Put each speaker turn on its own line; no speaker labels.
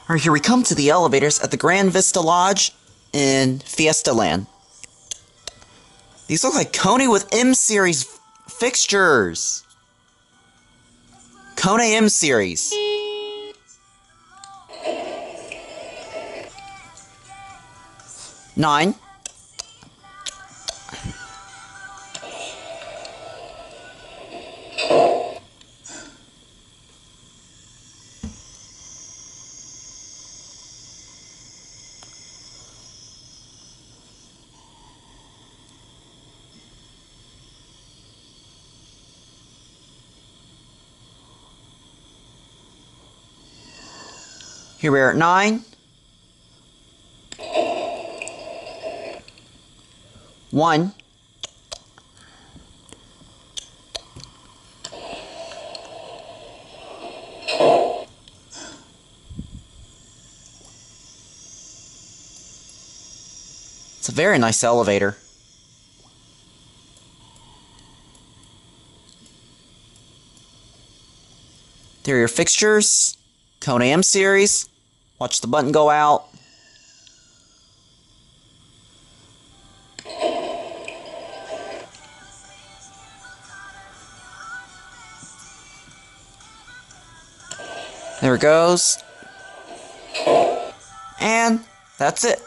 Alright, here we come to the elevators at the Grand Vista Lodge in Fiestaland. These look like Kone with M-Series fixtures. Kone M-Series. Nine. Here we are at 9. 1. 'It's a very nice elevator. There are your fixtures. Kone M-Series. Watch the button go out. There it goes. And that's it.